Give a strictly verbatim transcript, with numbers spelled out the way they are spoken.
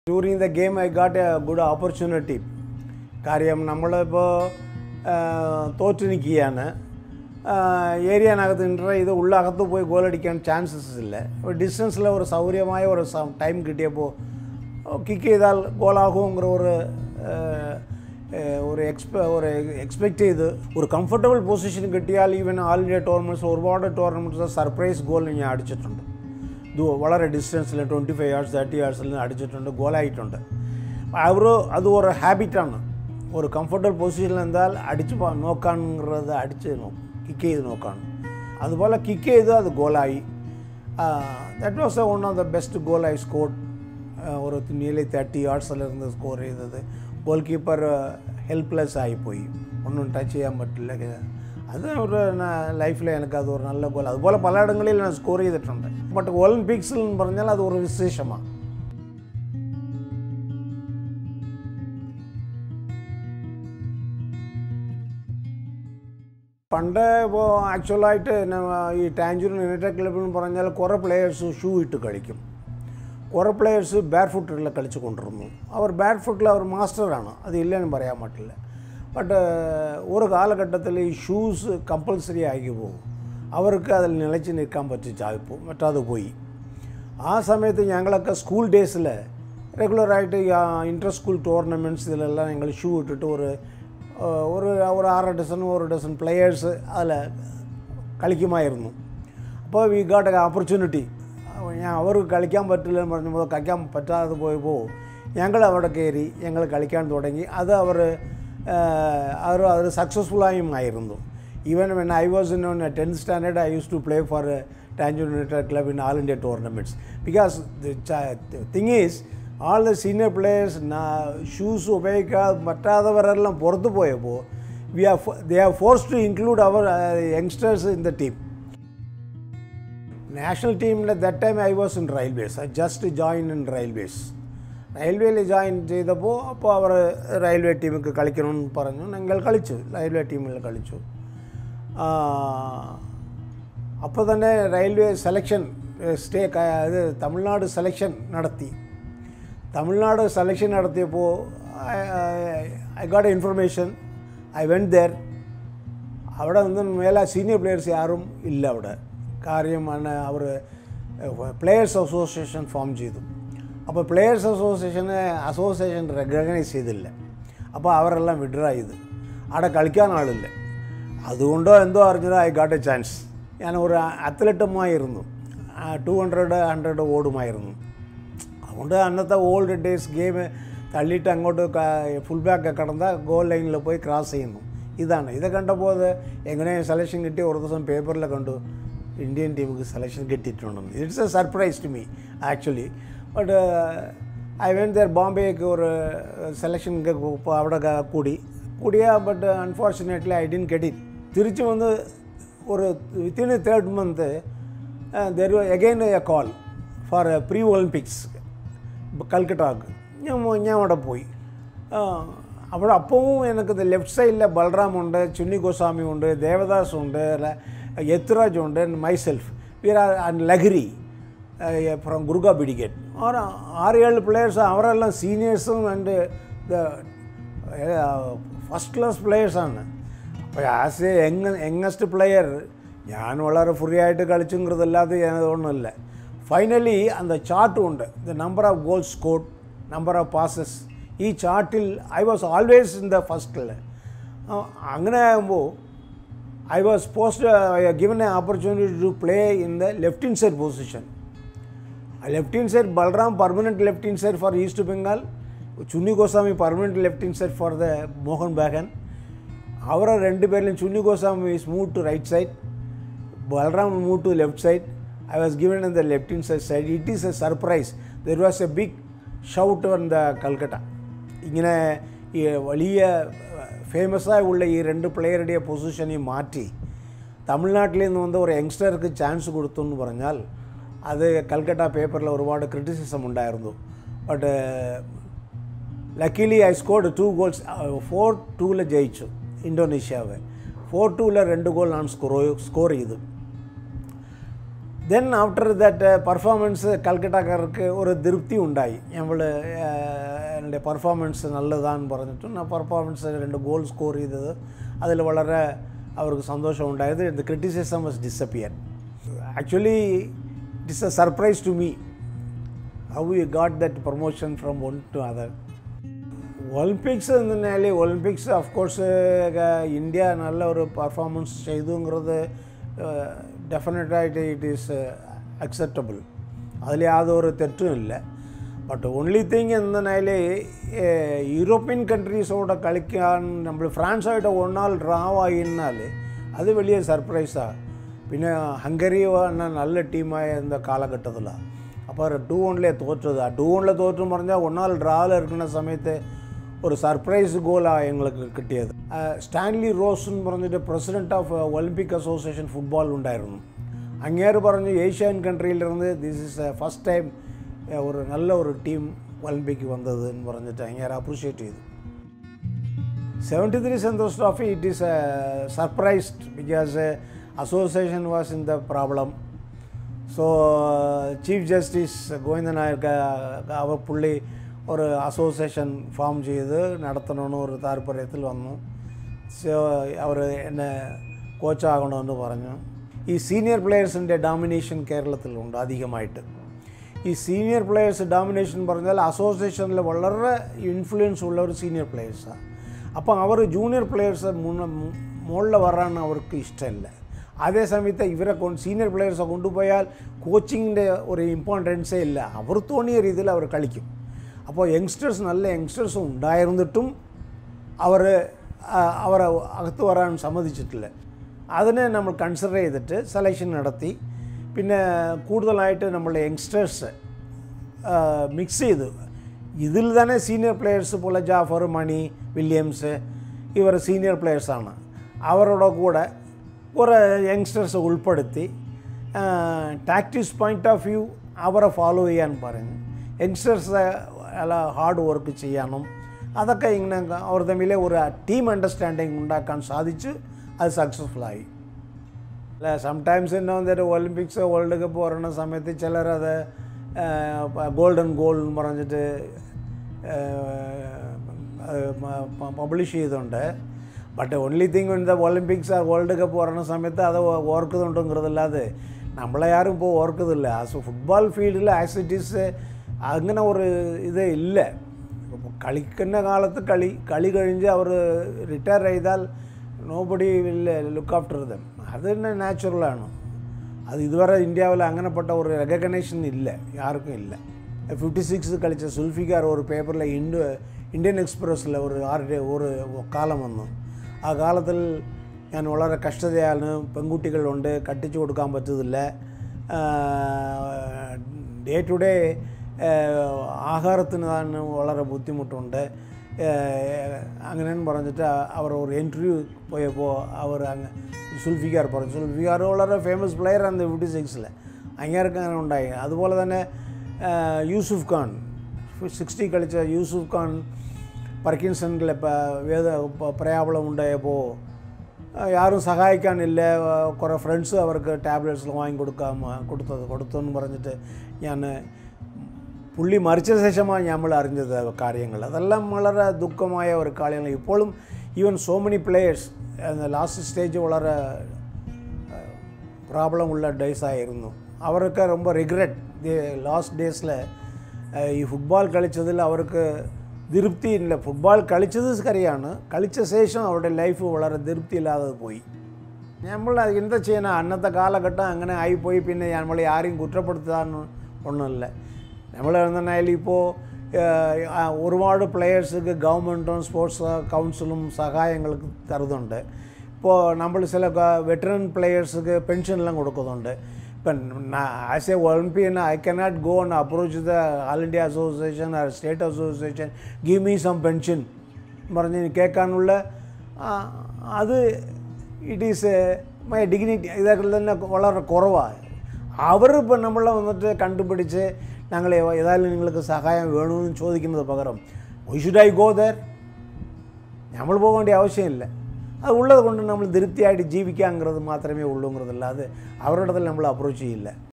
During the game, I got a good opportunity. കാര്യം നമ്മളിപ്പോൾ തോറ്റിരിക്കുകയാണ്. ഏരിയനകത്ത് ഇൻ്റർ ചെയ്ത് ഉള്ളകത്ത് പോയി ഗോളടിക്കാൻ ചാൻസസ് ഇല്ല. ഒരു ഡിസ്റ്റൻസിൽ ഒരു സൗകര്യമായ ഒരു ടൈം കിട്ടിയപ്പോൾ കിക്ക് ചെയ്താൽ ഗോളാകുമെങ്കിൽ ഒരു ഒരു എക്സ്പെ ഒരു എക്സ്പെക്റ്റ് ചെയ്ത് ഒരു കംഫർട്ടബിൾ പൊസിഷൻ കിട്ടിയാൽ ഈവൻ ആൾ ഇന്ത്യ ടൂർണമെൻറ്റ്സ് ഒരുപാട് ടൂർണമെൻറ്റ്സ് സർപ്രൈസ് ഗോൾ ഞാൻ അടിച്ചിട്ടുണ്ട്. ഇത് വളരെ ഡിസ്റ്റൻസിൽ ട്വൻറ്റി ഫൈവ് യാർഡ്സ് തേർട്ടി യാർഡ്സിൽ അടിച്ചിട്ടുണ്ട്, ഗോളായിട്ടുണ്ട്. അവർ അത് ഒരു ഹാബിറ്റാണ്. ഒരു കംഫർട്ടബിൾ പൊസിഷനിൽ എന്താൽ അടിച്ച് നോക്കാനുള്ളത് അടിച്ച് നോക്കും, കിക്ക് ചെയ്ത് നോക്കാണ്. അതുപോലെ കിക്ക് ചെയ്ത് അത് ഗോളായി. That was one of the best goal I scored. ഒരു നിയർലി തേർട്ടി യാർഡ്സിലിരുന്ന് സ്കോർ ചെയ്തത്. ഗോൾ കീപ്പർ ഹെൽപ്ലെസ് ആയിപ്പോയി, ഒന്നും ടച്ച് ചെയ്യാൻ പറ്റില്ല. അത് ഒരു ലൈഫിൽ എനിക്കത് ഒരു നല്ല ഗോൾ. അതുപോലെ പലയിടങ്ങളിൽ ഞാൻ സ്കോർ ചെയ്തിട്ടുണ്ട്. ബട്ട് ഒളിമ്പിക്സിൽ എന്ന് പറഞ്ഞാൽ അത് ഒരു വിശേഷമാണ്. പണ്ട് ഇപ്പോൾ ആക്ച്വലായിട്ട് ഈ ടാഞ്ചൂരിൻ യുണൈറ്റഡ് ക്ലബ്ബിൽ എന്ന് പറഞ്ഞാൽ കുറേ പ്ലെയേഴ്സ് ഷൂ ഇട്ട് കളിക്കും, കുറേ പ്ലെയേഴ്സ് ബാറ്റ് ഫുട്ടിൽ കളിച്ച് കൊണ്ടിരുന്നു. അവർ ബാറ്റ് ഫുട്ടിൽ അവർ മാസ്റ്ററാണ്, അത് ഇല്ലെന്ന് പറയാൻ പറ്റില്ല. ബട്ട് ഒരു കാലഘട്ടത്തിൽ ഈ ഷൂസ് കമ്പൾസറി ആക്കി പോകും. അവർക്ക് അതിൽ നിലച്ച് നിൽക്കാൻ പറ്റിച്ചായിപ്പോൾ മറ്റാതെ പോയി. ആ സമയത്ത് ഞങ്ങളൊക്കെ സ്കൂൾ ഡേയ്സിൽ റെഗുലറായിട്ട് ഇൻ്റർ സ്കൂൾ ടൂർണമെൻറ്റ്സിലെല്ലാം ഞങ്ങൾ ഷൂ ഇട്ടിട്ട് ഒരു ഒരു ഒരു ആറ് ഡസൻ ഒരു ഡസൻ പ്ലെയേഴ്സ് അതിൽ കളിക്കുമായിരുന്നു. അപ്പോൾ വി ഗോട്ട് എ ഓപ്പർച്യൂണിറ്റി. ഞാൻ അവർക്ക് കളിക്കാൻ പറ്റില്ലെന്ന് പറഞ്ഞപ്പോൾ കളിക്കാൻ പറ്റാതെ പോയപ്പോൾ ഞങ്ങൾ അവിടെ കയറി ഞങ്ങൾ കളിക്കാൻ തുടങ്ങി. അത് അവർ അവർ അത് സക്സസ്ഫുള്ളായും ആയിരുന്നു. Even when I was in on tenth standard I use to play for ടാഞ്ചൂരിൻ United club in all India tournaments. Because the thing is all the senior players shoes ഉപയോഗിക്കാതെ പറ്റാത്തവരെല്ലാം പുറത്തു പോയപ്പോൾ we are they are forced to include our uh, youngsters in the team. National team at that time I was in railways. I just joined in railways. റെയിൽവേയിൽ join ചെയ്തപ്പോൾ അപ്പോൾ അവർ railway ടീമിക്ക് കളിക്കണമെന്ന് പറഞ്ഞു. ഞങ്ങൾ കളിച്ചു, railway ടീമിൽ കളിച്ചു. അപ്പോൾ തന്നെ റെയിൽവേ സെലക്ഷൻ സ്റ്റേ ഇത് തമിഴ്നാട് സെലക്ഷൻ നടത്തി. തമിഴ്നാട് സെലക്ഷൻ നടത്തിയപ്പോൾ I got a information. I went there. അവിടെ നിന്നും മേലെ സീനിയർ പ്ലെയേഴ്സ് ആരും ഇല്ല അവിടെ. കാര്യമാണ് അവർ പ്ലെയേഴ്സ് അസോസിയേഷൻ ഫോം ചെയ്തു. അപ്പോൾ പ്ലെയേഴ്സ് അസോസിയേഷനെ അസോസിയേഷൻ റെക്കഗ്നൈസ് ചെയ്തില്ല. അപ്പോൾ അവരെല്ലാം വിഡ്രാ ചെയ്ത് അവിടെ കളിക്കാൻ ആളില്ല. അതുകൊണ്ടോ എന്തോ അറിഞ്ഞത് ഐ ഗോട്ട് എ ചാൻസ്. ഞാൻ ഒരു അത്ലറ്റുമായിരുന്നു, ടു ഹൺഡ്രഡ് ഹൺഡ്രഡ് ഓടുമായിരുന്നു. അതുകൊണ്ട് അന്നത്തെ ഓൾഡ് ഡേയ്സ് ഗെയിം തള്ളിയിട്ട് അങ്ങോട്ട് ഫുൾ ബാക്ക് കടന്നാൽ ഗോൾ ലൈനിൽ പോയി ക്രോസ് ചെയ്യുന്നു. ഇതാണ് ഇത് കണ്ടപ്പോൾ അത് എങ്ങനെ സെലക്ഷൻ കിട്ടി. ഒരു ദിവസം പേപ്പറിൽ കണ്ടു ഇന്ത്യൻ ടീമിക്ക് സെലക്ഷൻ കിട്ടിയിട്ടുണ്ടെന്ന്. It's a surprise to me actually. But I went there ബോംബെക്ക് ഒരു സെലക്ഷൻ അവിടെ കൂടി കൂടിയ but unfortunately I didn't get it. തിരിച്ചു വന്ന് ഒരു within a third month there again a call for pre Olympics കൽക്കട്ടക്ക്. ഞാൻ ഞാൻ അവിടെ പോയി. അവിടെ അപ്പവും എനിക്ക് ലെഫ്റ്റ് സൈഡിൽ ബൽറാമുണ്ട്, ചുന്നി ഗോസ്വാമി ഉണ്ട്, ദേവദാസ് ഉണ്ട്, യത്രാജ് ഉണ്ട്, myself, Veer and Lahiri from Gurkha brigade. അവർ ആറ് ഏഴ് പ്ലെയേഴ്സ്, അവരെല്ലാം സീനിയേഴ്സും ആൻഡ് ദ ഫസ്റ്റ് ക്ലാസ് പ്ലെയേഴ്സാണ്. അപ്പോൾ as a young youngest player ഞാൻ വളരെ ഫ്രീ ആയിട്ട് കളിച്ചുங்கிறതല്ലാതെ ഒന്നുമില്ല. ഫൈനലി அந்த ചാർട്ടും ഉണ്ട്, the number of goals scored, number of passes. ഈ ചാർട്ടിൽ I was always in the ഫസ്റ്റിൽ. അങ്ങനെ ആകുമ്പോൾ I was post given a opportunity to play in the left inside position. Left inside Balram permanent left inside for East Bengal, Chuni Goswami permanent left inside for the Mohun Bagan. അവരെ രണ്ടുപേരിലും Chuni Goswami is move to right side, Balram move to left side. I was given in the left inside side. It is a surprise. There was a big shout on the Calcutta. ഇങ്ങനെ ഈ വലിയ ഫേമസായി ഉള്ള ഈ രണ്ട് പ്ലെയറുടെ പൊസിഷനെ മാറ്റി തമിഴ്നാട്ടിൽ നിന്ന് വന്ന ഒരു യങ്സ്റ്റർക്ക് ചാൻസ് കൊടുത്തു എന്ന് പറഞ്ഞാൽ അത് കൽക്കട്ട പേപ്പറിൽ ഒരുപാട് ക്രിറ്റിസിസം ഉണ്ടായിരുന്നു. But luckily I scored two goals. Four ടൂവിൽ ജയിച്ചു ഇന്തോനേഷ്യാവ്. ഫോർ ടൂവിൽ രണ്ട് ഗോൾ ഞാൻ സ്കോർ സ്കോർ ചെയ്തു. then after that uh, performance കൽക്കട്ടക്കാർക്ക് ഒരു തൃപ്തി ഉണ്ടായി നമ്മൾ എൻ്റെ പെർഫോമൻസ് നല്ലതാണെന്ന് പറഞ്ഞിട്ട് ഞാൻ പെർഫോമൻസ് രണ്ട് ഗോൾ സ്കോർ ചെയ്തത് അതിൽ വളരെ അവർക്ക് സന്തോഷം ഉണ്ടായത് the criticism was disappeared. Actually it is a surprise to me how we got that promotion from one to other. Olympics എന്നാൽ ഒളിമ്പിക്സ് ഓഫ് കോഴ്സ് ഇന്ത്യ നല്ല ഒരു പെർഫോമൻസ് ചെയ്തുங்கிறது ഡെഫിനറ്റായിട്ട് ഇറ്റ് ഈസ് അക്സെപ്റ്റബിൾ, അതിൽ യാതൊരു തെറ്റുമില്ല. ബട്ട് ഓൺലി തിങ് എന്നാൽ European കൺട്രീസോടെ കളിക്കാൻ നമ്മൾ ഫ്രാൻസായിട്ട് ഒന്നാൾ ഡ്രാവായിരുന്നാൽ അത് വലിയ സർപ്രൈസാണ്. പിന്നെ ഹംഗറി നല്ല ടീമായ എന്താ കാലഘട്ടത്തിലാണ്. അപ്പോൾ ടൂ ഓണിലെ തോറ്റത്, ആ ടൂ ഓണിലെ തോറ്റെന്ന് പറഞ്ഞാൽ ഒന്നാൾ ഡ്രാവിൽ ഇരിക്കുന്ന സമയത്ത് ഒരു സർപ്രൈസ് ഗോളാണ് ഞങ്ങൾക്ക് കിട്ടിയത്. സ്റ്റാൻലി റോസ് എന്ന് പറഞ്ഞിട്ട് president of Olympic association football ഉണ്ടായിരുന്നു. അങ്ങേര് പറഞ്ഞു ഏഷ്യൻ കൺട്രിയിലിരുന്ന് ദിസ് ഈസ് ഫസ്റ്റ് ടൈം ഒരു നല്ല ഒരു ടീം ഒളിമ്പിക്ക് വന്നത് എന്ന് പറഞ്ഞിട്ട് അങ്ങേര് അപ്രീഷിയേറ്റ് ചെയ്തു. Seventy three Santosh trophy it is surprised because association was in the problem. So chief justice Govindan Nair അവർ പുള്ളി ഒരു അസോസിയേഷൻ ഫോം ചെയ്ത് നടത്തണമെന്ന് ഒരു താല്പര്യത്തിൽ വന്നു. സോ അവർ എന്നെ കോച്ചാകണമെന്ന് പറഞ്ഞു. ഈ സീനിയർ പ്ലെയേഴ്സിൻ്റെ ഡോമിനേഷൻ കേരളത്തിലുണ്ട് അധികമായിട്ട്. ഈ സീനിയർ പ്ലെയേഴ്സ് ഡോമിനേഷൻ പറഞ്ഞാൽ അസോസിയേഷനിൽ വളരെ ഇൻഫ്ലുവൻസ് ഉള്ള ഒരു സീനിയർ പ്ലെയേഴ്സാണ്. അപ്പോൾ അവർ ജൂനിയർ പ്ലെയേഴ്സ് മുകളിൽ വരാൻ അവർക്ക് ഇഷ്ടമില്ല. അതേ സമയത്ത് ഇവരെ കൊണ്ട് സീനിയർ പ്ലെയേഴ്സെ കൊണ്ടുപോയാൽ കോച്ചിങ്ങിൻ്റെ ഒരു ഇമ്പോർട്ടൻസേ ഇല്ല, അവർ തോന്നിയ രീതിയിൽ അവർ കളിക്കും. അപ്പോൾ യങ്സ്റ്റേഴ്സ് നല്ല യങ്സ്റ്റേഴ്സ് ഉണ്ടായിരുന്നിട്ടും അവർ അവരെ അകത്ത് വരാൻ സമ്മതിച്ചിട്ടില്ല. അതിനെ നമ്മൾ കൺസിഡർ ചെയ്തിട്ട് സെലക്ഷൻ നടത്തി. പിന്നെ കൂടുതലായിട്ട് നമ്മൾ യങ്സ്റ്റേഴ്സ് മിക്സ് ചെയ്തു. ഇതിൽ തന്നെ സീനിയർ പ്ലെയേഴ്സ് പോലെ ജാഫർ, മണി, വില്യംസ് ഇവർ സീനിയർ പ്ലെയേഴ്സാണ്. അവരുടെ കൂടെ കുറേ യങ്സ്റ്റേഴ്സ് ഉൾപ്പെടുത്തി ടാക്ടിക്സ് പോയിൻ്റ് ഓഫ് വ്യൂ അവരെ ഫോളോ ചെയ്യാൻ പറഞ്ഞു. യങ്സ്റ്റേഴ്സ് അല്ല ഹാർഡ് വർക്ക് ചെയ്യാനും അതൊക്കെ ഇങ്ങനെ അവർ തമ്മിൽ ഒരു ടീം അണ്ടർസ്റ്റാൻഡിങ് ഉണ്ടാക്കാൻ സാധിച്ചു. അത് സക്സസ്ഫുള്ളായി. അല്ല സംടൈംസ് എന്നാ വന്നിട്ട് ഒളിമ്പിക്സ് വേൾഡ് കപ്പ് പറയുന്ന സമയത്ത് ചിലരത് ഗോൾഡൻ ഗോൾ എന്ന് പറഞ്ഞിട്ട് പബ്ലിഷ് ചെയ്തുകൊണ്ട്. But only thing in the Olympics world cup പറയുന്ന സമയത്ത് അത് ഓർക്കുന്നുണ്ടെങ്കിലല്ലാതെ നമ്മളെ ആരും ഇപ്പോൾ ഓർക്കുന്നില്ല. ആസ് ഫുട്ബോൾ ഫീൽഡിൽ ആസ് ഇറ്റ് ഈസ് അങ്ങനെ ഒരു ഇത് ഇല്ല. കളിക്കുന്ന കാലത്ത് കളി കളി കഴിഞ്ഞ് അവർ റിട്ടയർ ചെയ്താൽ nobody will look after them. അത് തന്നെ നാച്ചുറലാണ്. അത് ഇതുവരെ ഇന്ത്യയിൽ അങ്ങനെപ്പെട്ട ഒരു റെക്കഗ്നേഷൻ ഇല്ല, ആർക്കും ഇല്ല. ഫിഫ്റ്റി സിക്സ് കളിച്ച സുൽഫിക്കാർ ഒരു പേപ്പറിൽ ഇൻഡോ ഇന്ത്യൻ എക്സ്പ്രസ്സിൽ ഒരു ആരുടെ ഒരു കാലം വന്നു. ആ കാലത്തിൽ ഞാൻ വളരെ കഷ്ടതയാണ്, പെൺകുട്ടികളുണ്ട്, കട്ടിച്ചു കൊടുക്കാൻ പറ്റത്തില്ല, ഡേ ടു ഡേ ആഹാരത്തിന് തന്നെ വളരെ ബുദ്ധിമുട്ടുണ്ട്, അങ്ങനെയെന്ന് പറഞ്ഞിട്ട് അവർ ഒരു ഇൻ്റർവ്യൂ പോയപ്പോൾ അവർ അങ്ങ് സുൽഫിക്കാർ പറഞ്ഞു. സുൽഫിക്കാർ വളരെ ഫേമസ് പ്ലെയറാണ് ഫിഫ്റ്റി സിക്സിൽ, അങ്ങേർക്ക് അങ്ങനെ ഉണ്ടായി. അതുപോലെ തന്നെ യൂസുഫ് ഖാൻ സിക്സ്റ്റി കളിച്ച യൂസുഫ് ഖാൻ പർക്കിൻസണിലെ വേദ പ്രയാബളം ഉണ്ടായപ്പോൾ ആരും സഹായിക്കാനില്ല, കുറേ ഫ്രണ്ട്സ് അവർക്ക് ടാബ്ലറ്റ്സ് വാങ്ങിക്കൊടുക്കാൻ കൊടുത്തത് കൊടുത്തെന്ന് പറഞ്ഞിട്ട് ഞാൻ പുള്ളി മരിച്ച ശേഷമാണ് നമ്മൾ അറിഞ്ഞത് കാര്യങ്ങൾ. അതെല്ലാം വളരെ ദുഃഖമായ ഒരു കാര്യങ്ങൾ. ഇപ്പോഴും even so many players last stage വളരെ പ്രോബ്ലം ഉള്ള ഡേയ്സായിരുന്നു. അവർക്ക് ரொம்ப റിഗ്രറ്റ് ലാസ്റ്റ് ഡേയ്സിൽ ഈ ഫുട്ബോൾ കളിച്ചതിൽ അവർക്ക് തൃപ്തിയില്ല. ഫുട്ബോൾ കളിച്ചത് ശരിയാണ്, കളിച്ച ശേഷം അവരുടെ ലൈഫ് വളരെ തൃപ്തിയില്ലാതെ പോയി. നമ്മൾ എന്താ ചെയ്യണം, അന്നത്തെ കാലഘട്ടം അങ്ങനെ ആയിപ്പോയി. പിന്നെ നമ്മൾ ആരെയും കുറ്റപ്പെടുത്താൻ ഒന്നുമില്ല. നമ്മൾ എന്തായാലും ഇപ്പോൾ ഒരുപാട് പ്ലെയേഴ്സിക്ക് ഗവൺമെൻറ്റും സ്പോർട്സ് കൗൺസിലും സഹായങ്ങൾ തരുന്നുണ്ട്. ഇപ്പോൾ നമ്മൾ ചില വെറ്ററൻ പ്ലെയേഴ്സിക്ക് പെൻഷനെല്ലാം കൊടുക്കുന്നുണ്ട്. ഇപ്പം as a Olympian I cannot go and approach the all India association or state association give me some pension പറഞ്ഞ് കേൾക്കാനുള്ള അത് ഇറ്റ് ഈസ് മൈ ഡിഗ്നിറ്റി ഇതൊക്കെ തന്നെ വളരെ കുറവാണ്. അവരിപ്പോൾ നമ്മളെ വന്നിട്ട് കണ്ടുപിടിച്ച് ഞങ്ങൾ ഏതായാലും നിങ്ങൾക്ക് സഹായം വേണമെന്ന് ചോദിക്കുന്നത് പകരം why should I go there, നമ്മൾ പോകേണ്ട ആവശ്യമില്ല. അത് ഉള്ളത് കൊണ്ട് നമ്മൾ തൃപ്തിയായിട്ട് ജീവിക്കാമെന്നത് മാത്രമേ ഉള്ളൂங்கிறതല്ല. അത് അവരുടെ നമ്മൾ അപ്രോച്ച് ചെയ്യില്ല.